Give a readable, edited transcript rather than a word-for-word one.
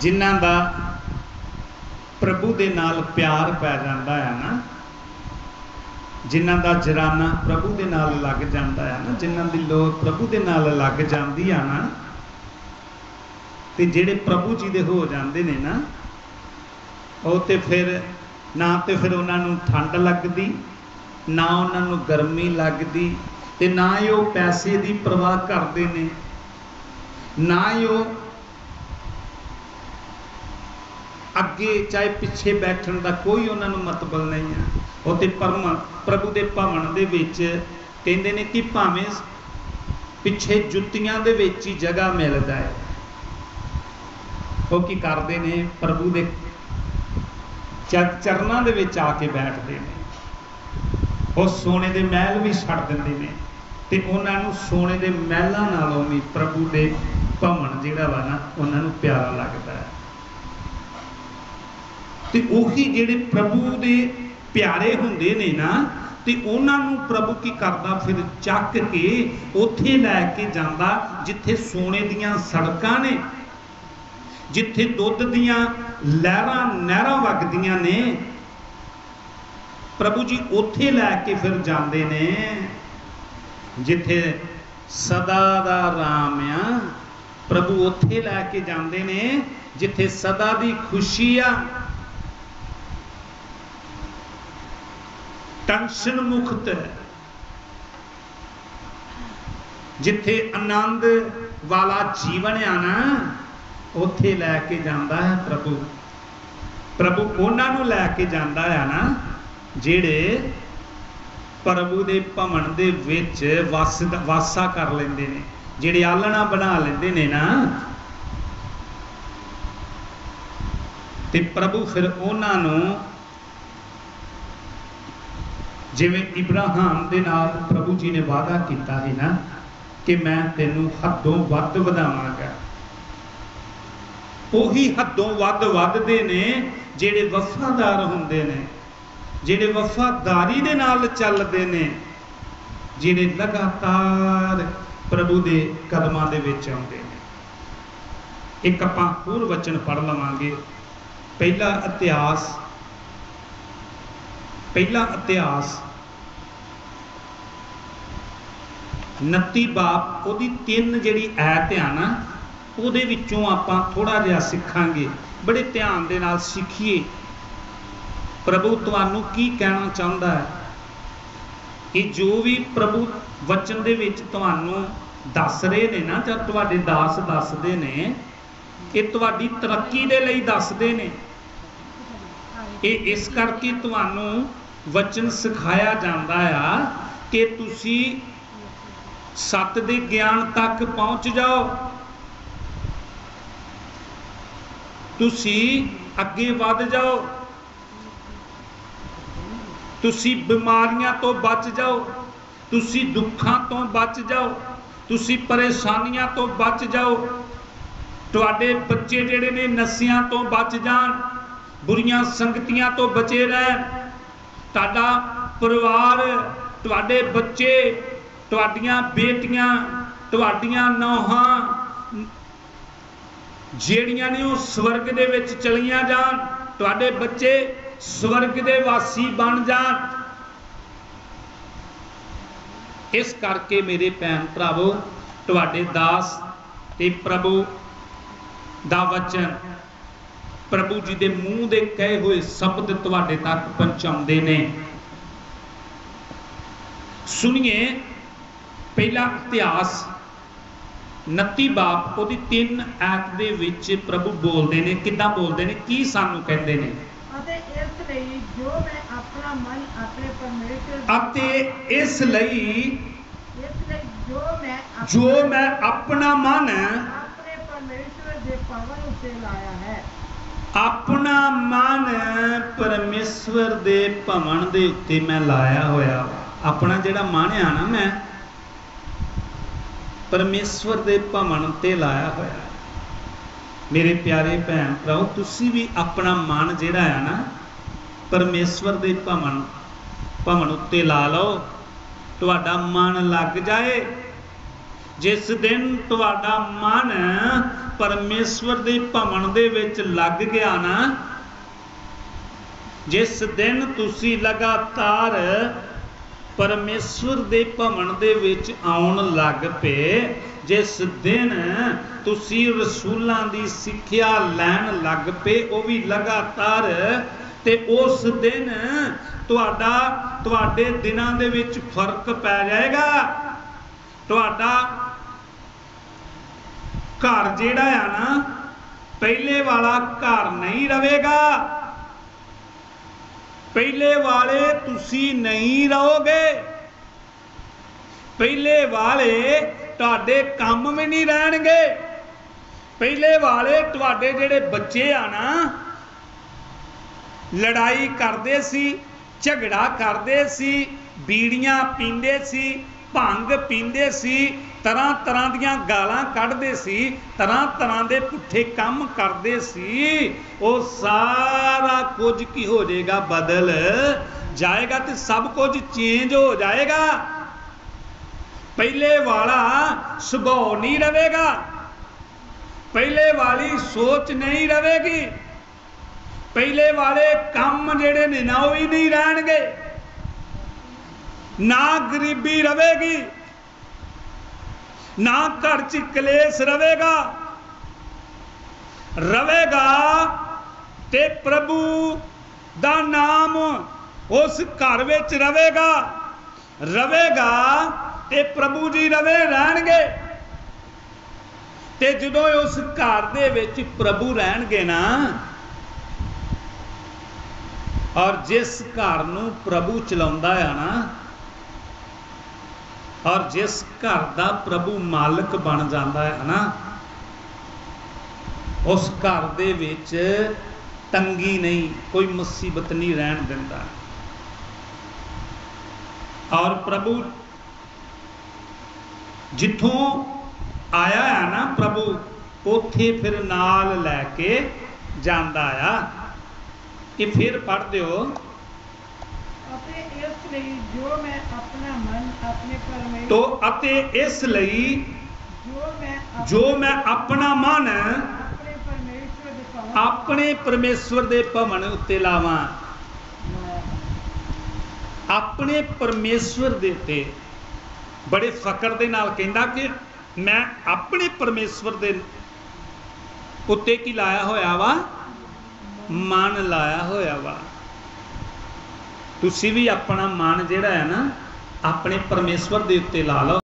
जिन्हां दा प्रभु दे नाल प्यार पै जाता है ना, जिन्हां दा जराना प्रभु दे नाल लग जाता है ना, जिन्हां दी लोग प्रभु दे नाल लग जाती है ना, ते जिहड़े प्रभु जी दे हो जाते ने ना, वो तो फिर ना तो फिर उन्होंने ठंड लगती, ना उन्होंने गर्मी लगती, ते ना ही वो पैसे की परवाह करते हैं, ना ही वो अगे चाहे पिछे बैठने का कोई उन्होंने मतलब नहीं है। वो तो प्रभु के भवन दे विच कहते हैं कि भावें पिछे जुत्तियां दे विच ही जगह मिल जाए, वो की करते हैं प्रभु के चरणों दे विच आके बैठते हैं, वो सोने के महल भी छड़ देंगे ने, ते उन्होंने सोने के महलों नालों भी प्रभु के भवन जिहड़ा वा ना उन्होंने प्यारा लगता है। तो उही जिहड़े प्रभु दे प्यारे हुंदे ने ना, ते उन्होंने प्रभु की करदा फिर चक के उत्थे लैके जांदा जिथे सोने दियां सड़कां ने, जिथे दुध दियां लहरां नहरां वगदियां ने, प्रभु जी उत्थे लैके फिर जांदे ने जिथे सदा दा राम आ, प्रभु उत्थे लैके जांदे ने जिथे सदा दी खुशी आ, टेंशन मुक्त, जिथे आनंद वाला जीवन आ ना, उत्थे लैके जांदा है प्रभु। प्रभु उन्होंने लैके जांदा है ना जिहड़े प्रभु दे भवन दे विच वासा कर लेंदे ने, जिहड़े आलना बना लेंदे ने ना, ते प्रभु फिर उन्होंने जिवें इब्राहिम दे नाल प्रभु जी ने वादा किया है ना कि मैं तेनों हदों वध वधावांगा, उही हदों वध वधदे ने जिहड़े वफादार हुंदे ने, जिहड़े वफादारी दे नाल चलदे ने, जिहड़े लगातार प्रभु दे कदमां दे विच आउंदे ने। एक आपां होर वचन पढ़ लवांगे, पहला इतिहास 29 बाप उहदी 3 जिहड़ी ऐत आ ना, उहदे विचों आपां थोड़ा जिहा सिखांगे, बड़े ध्यान दे नाल सीखिए प्रभु तुहानूं की कहना चाहुंदा है। कि जो भी प्रभु वचन दे विच तुहानूं दस रहे ने ना, जां तुहाडे दास दसदे ने, ये तुहाडी तरक्की दे लई दसदे ने। ये इस करके तुहानूं वचन सिखाया जाता है कि तुसी सत दे ज्ञान तक पहुँच जाओ, तुसी अगे वध जाओ, तुसी बीमारियां तो बच जाओ, तुसी दुखां तो बच जाओ, तुसी परेशानियां तो बच जाओ, तुहाडे बच्चे जिहड़े ने नशियां तो बच जान, बुरियां संगतियां तो बचे रहन, तुहाडा परिवार, तुहाडे बच्चे, तुहाडियां बेटियां, तुहाडियां नौहां ਜਿਹੜੀਆਂ ने वो स्वर्ग दे विच चलियां जान, तुहाडे बच्चे स्वर्ग दे वासी बन जान। इस करके मेरे भैन भरावो, तुहाडे दास ते प्रभु दा वचन, प्रभु जी दे मूँह दे कहे हुए शब्द तुहाडे तक पहुंचाउंदे ने। सुनिए, पहला इतिहास 29 बाप उहदी 3 ऐत दे विच प्रभु बोलते हैं, किदां बोलते हैं, की सानू कहते हैं। जो मैं अपना मन अपना मन परमेश्वर दे भवन दे उत्ते मैं लाया होया। अपना जिहड़ा मन है ना, मैं परमेश्वर दे भवन ते लाया होया। मेरे प्यारे भैन भराओ, तुसी भी अपना मन जिहड़ा है ना परमेश्वर दे भवन उत्ते ला लो, तुहाडा मन लग जाए। जिस दिन तुहाडा मन परमेश्वर दे भवन दे विच लग गया ना, जिस दिन तुसी लगातार परमेश्वर दे भवन दे विच आउण लग पे, जिस दिन तुसी रसूलां दी सिक्ख्या लैण लग पे, वो भी लगातार, ते उस दिन तुहाडे दिनां दे विच फर्क पै जाएगा। तुहाडा घर जिहड़ा है ना, पहले वाला घर नहीं रहेगा। पहले वाले तुसी नहीं रहोगे, पहले वाले तुहाडे काम भी नहीं रहणगे। पहले वाले तुहाडे जिहड़े बच्चे आ ना, लड़ाई करते सी, झगड़ा करते सी, बीड़ियां पींदे सी, भंग पींदे सी, तरह तरह दियां गालां कढ़दे सी, तरह तरह दे पुट्ठे काम करते सी, वो सारा कुछ की हो जाएगा, बदल जाएगा, तो सब कुछ चेंज हो जाएगा। पहले वाला सुभाव नहीं रहेगा, पहले वाली सोच नहीं रहेगी, पहले वाले काम जेड़े ने ना वो ही नहीं रहणगे, ना गरीबी रहेगी, ना घर च कलेश रहेगा, ते प्रभु दा नाम उस घर विच रहेगा ते प्रभु जी रवे रहणगे। ते जदों उस घर दे विच प्रभु रहणगे ना, और जिस घर नूं प्रभु चलाउंदा है ना, और जिस घर का प्रभु मालिक बन जाता है ना, उस घर दे विच तंगी नहीं, कोई मुसीबत नहीं रहन दिंदा। और प्रभु जिथों आया है ना प्रभु, उथे फिर नाल लैके जांदा आ। कि फिर पढ़ दिओ, तो अते इसलिए जो मैं अपना मन अपने परमेश्वर दे भवन उत्ते लावां, अपने परमेश्वर दे ते बड़े फकर दे नाल कहंदा कि मैं अपने परमेश्वर दे उत्ते की लाया होया वा, मन लाया होया वा। तुसी भी अपना मन जिहड़ा है ना, अपने परमेश्वर दे उत्ते ला लो।